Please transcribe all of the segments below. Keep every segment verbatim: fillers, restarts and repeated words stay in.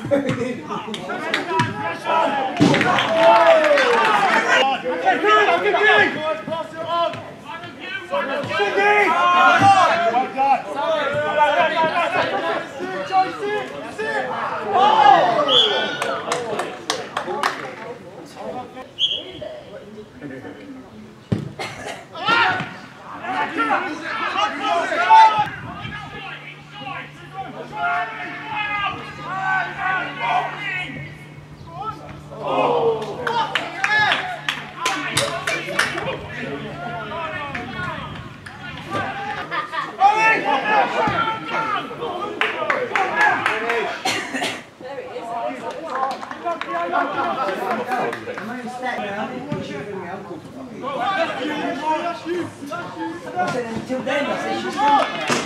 Until then, I said she's still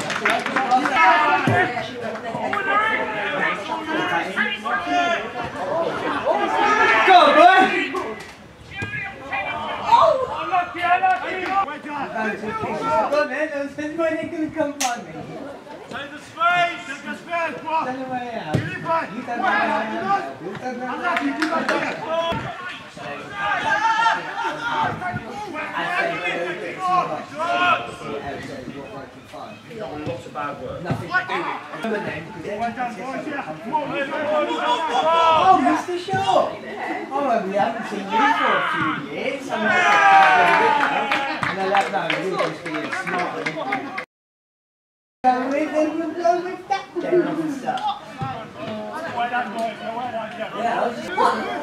go on, boy! Oh! Unlucky, unlucky! Go on, man. There's nobody going to come find me. Take the speed! Take the speed! Come on! Stand away out. You leave right! You stand away out. You stand away out. Unlucky, do like that! He's got a lot of bad work. Nothing to do with it. Oh, Mister Shaw! Oh, we haven't seen you for a few years. I mean, and I don't know, you're just being smart. Go with them, we'll go with that then and stuff. Yeah, I was just...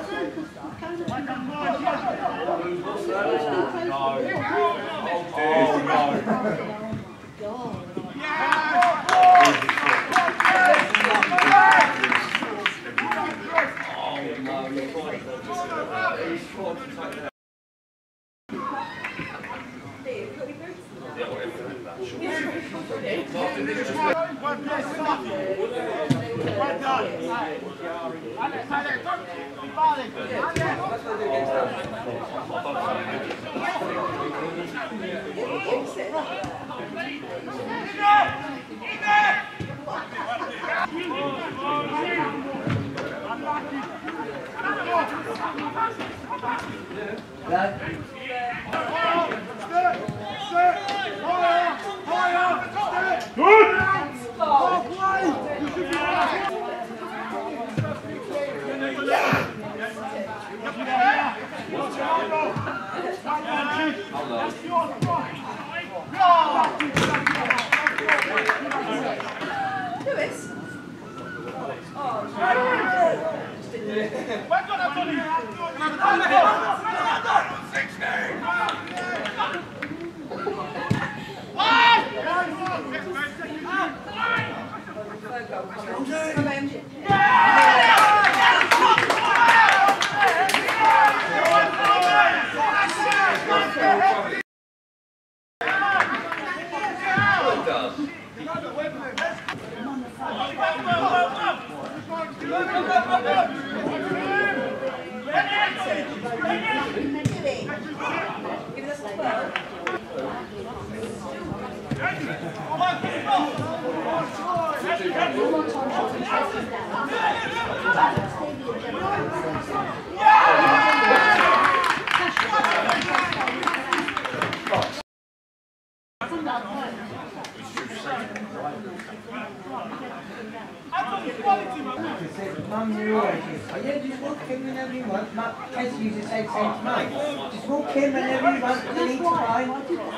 Mum, you're always here. Oh, yeah, just walk in whenever you want. Mum, Kes used to say the same to me. Just walk in whenever you want, any time.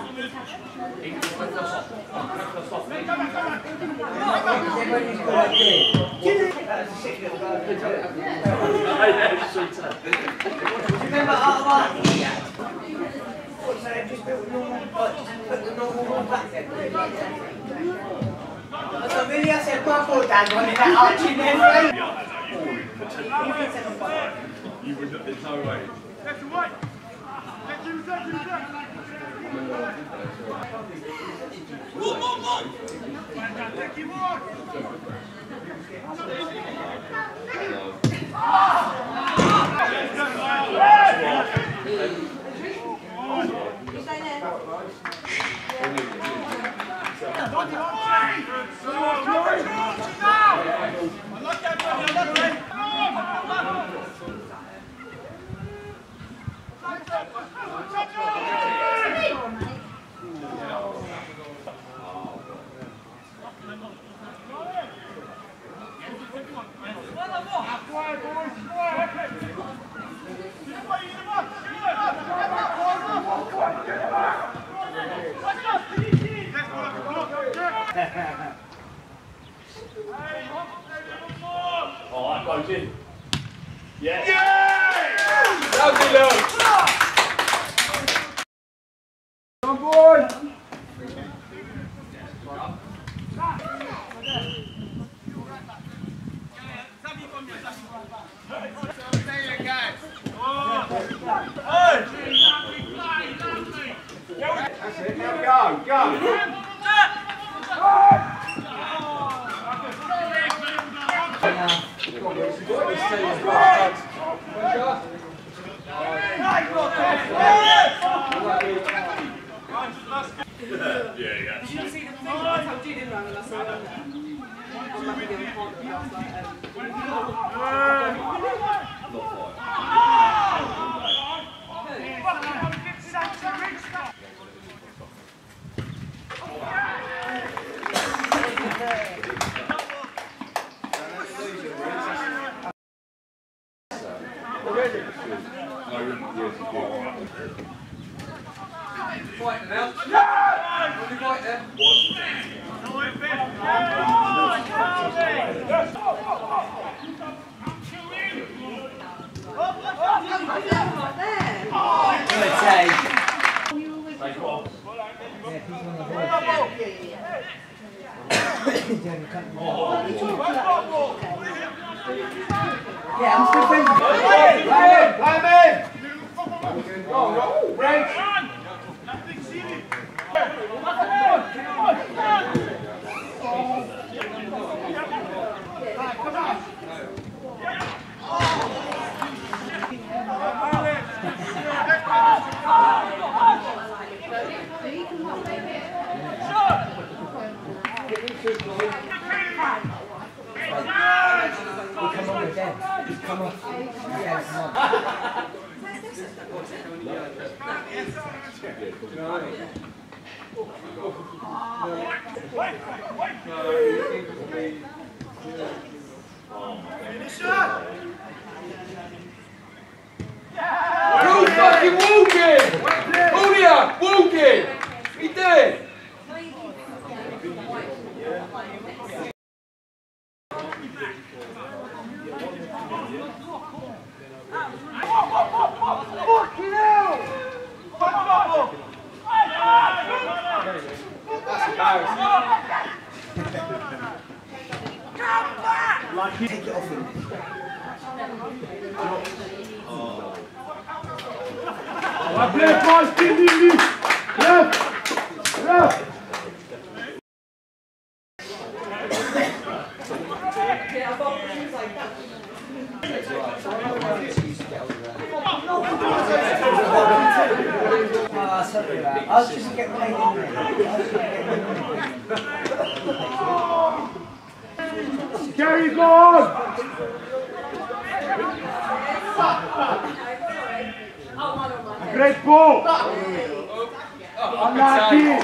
Everybody's got a idea. That's a sick little guy. Remember our art he had? What's that? Just built a normal, like, just put the normal one back there. So really I said, go forward, Dad, wanted that arching there, right? You would not, there's no way. That's right! That's you, that's you, that's you! Move, move, move! Take him on! Stay there! Now go, go. Yeah, yeah. Did you not see the thing? I told you, didn't I, when I saw it on there? I'm like, the other corner, and I was like, Fight now. Yeah! Only fight then. Good save. Yeah, people on the board. Yeah, I'm still friends. Play him, play him in. Go, go, Brent. Come on again. Come on. Yeah, come on. Go fucking walking! Julia, walking! What are you doing? Fucking hell! That's embarrassing. Like, take it off him. I play pass, give me this. Left, left. Ah, something like that. I'll just get paid in there. I'll just get paid in there. Carry, go on. Great ball. Unlucky.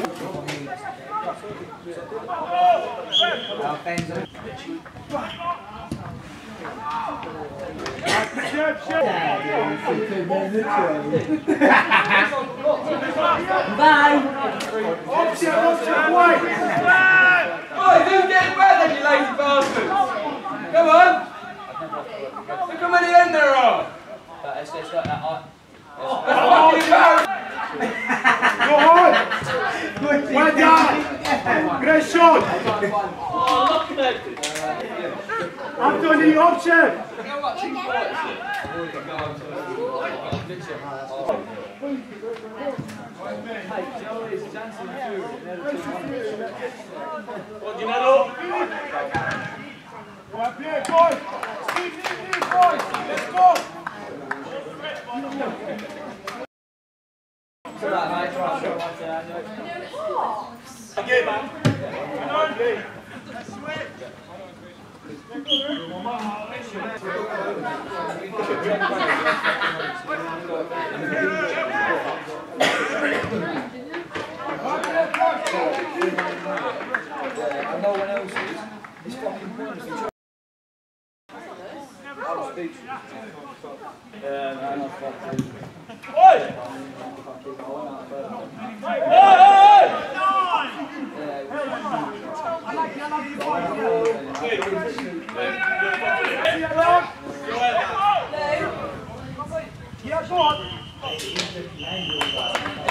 Now, Ben's on. Chef, chef. Bye. Option, option, white. Oh, who's getting better, you lazy bastards? Come on! Look how many in there are! It's like that. Fucking embarrassing! Go on. Well done. Great shot. Anthony, option. Well played, boys. Steve, Steve, Steve, boys. Let's go. Again, man. No one else is. It's fucking pointless. Yeah, no, no, fuck it. Oi! Yeah, go on.